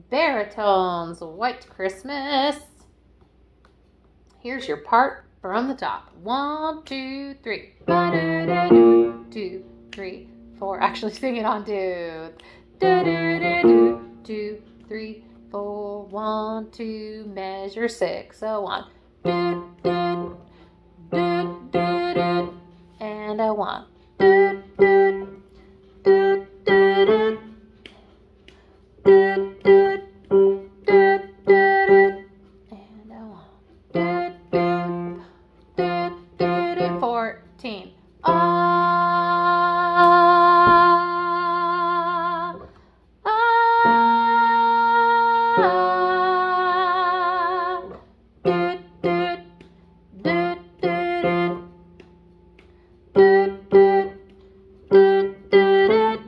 Baritone's White Christmas. Here's your part from the top. 1, 2, 3. Ba-do-do-do, 2, 3, 4. Actually, sing it on 2. Do-do-do-do, 2, 3, 4. 1, 2. Measure 6. So 1. Do, do, do, do, do. And a 1. Do, do, do, do, do. Do, do, do, do, do. And a 1. Do, do, do, do, do. 14. Ah, ah, ah. Do, do, do, do, do. Do, do, do, do, do.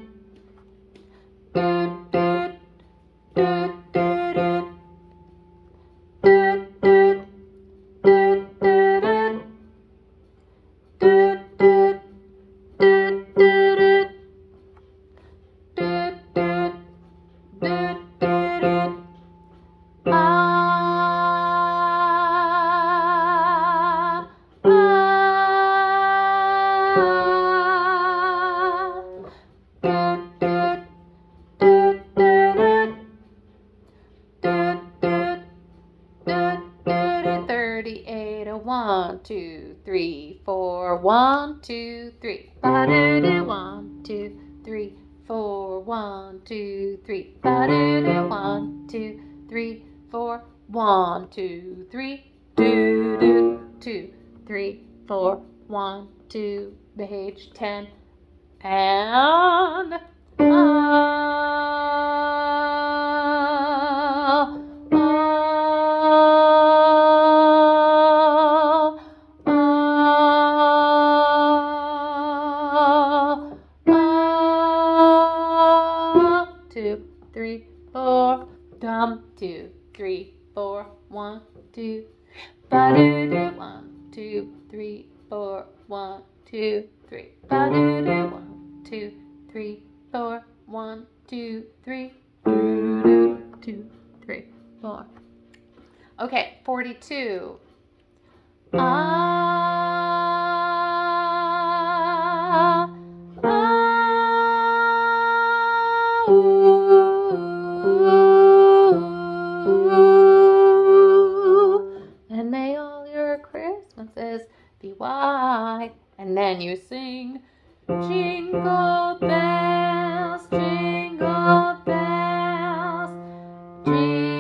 Do, do, do, do, do. Do, do, do, do, do. Do, do, do, do, do. Do, do, do, do, do. Ah, ah. Do, do, do, do, do. 38. 1, 2, 3, 4. 1, 2, 3. Ba-do-do. 1, 2, 3, 4. 1, 2, 3. Ba-do-do. 1, 2, 3, 4. 1, 2, 3. Do, do. 2, 3, 4. 1, 2. Page 10. And two, three, four. Dum. 2, 3, 4. 1, 2. Ba-do-do. 1, 2, 3, 4. 1, 2, 3. Ba-do-do. 1, 2, 3, 4. 1, 2, 3. Do-do. 2, 3, 4. Okay, 42. Ah, ah, ooh. And may all your Christmases be white. And then you sing, jingle bells, jingle bells, jingle